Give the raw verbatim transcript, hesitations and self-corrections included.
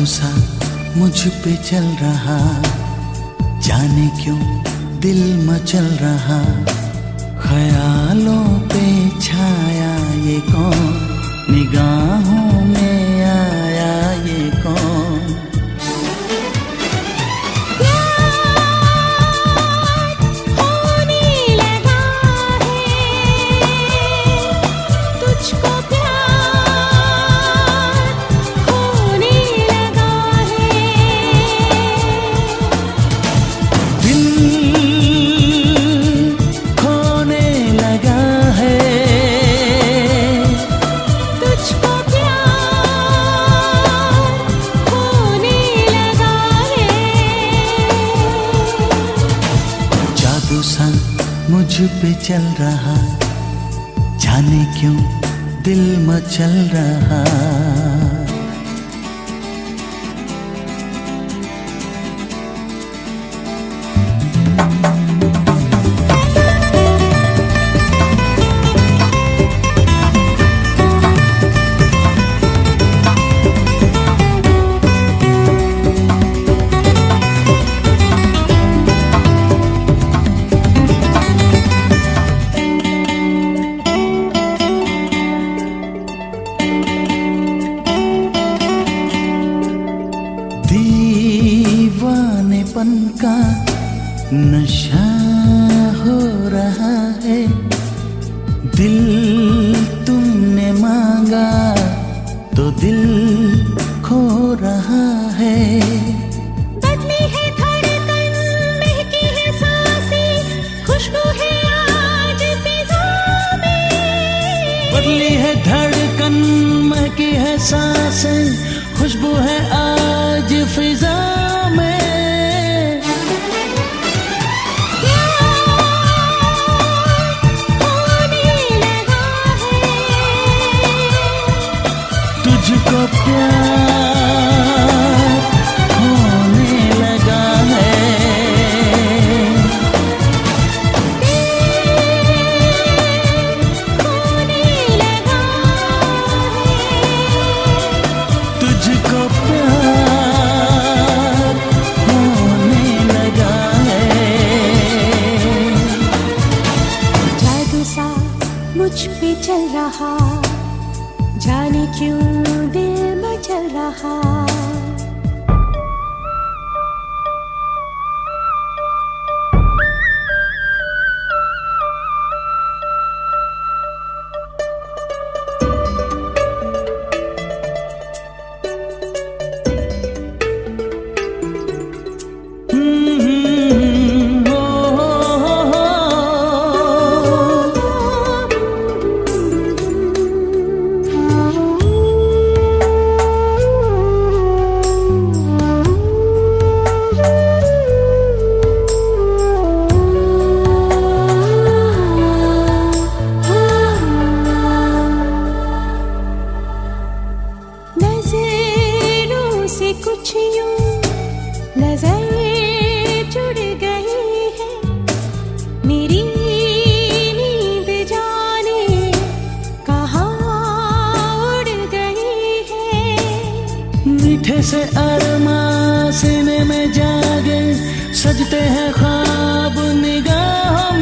सा मुझ पे चल रहा, जाने क्यों दिल मचल रहा। ख्यालों पे छाया ये कौन, निगाहों में आया ये कौन। मुझ पे चल रहा, जाने क्यों दिल मचल रहा। दीवानेपन का नशा हो रहा है, दिल तुमने मांगा तो दिल खो रहा है। बदली है धड़कन, महकी है सांसें, खुशबू है आज फिजा में। बदली है धड़कन, महकी है सांसें, खुशबू है आज फिजा में। तुझको प्यार होने लगा है, होने लगा है। तुझको प्यार होने लगा है। जादू सा मुझ पे चल रहा, जाने क्यों दिल मचल रहा। कुछ यूं नजर जुड़ गई है, मेरी नींद जाने कहाँ उड़ गई है। मीठे से अरमां सीने में जागे, सजते हैं ख्वाब निगाहों